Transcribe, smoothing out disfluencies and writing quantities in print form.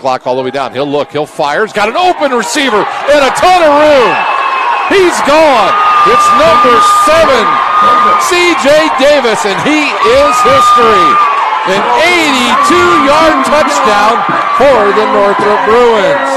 clock all the way down. He'll look. He'll fire. He's got an open receiver and a ton of room. He's gone. It's number 7, C.J. Davis, and he is history. An 82-yard touchdown for the Northrop Bruins.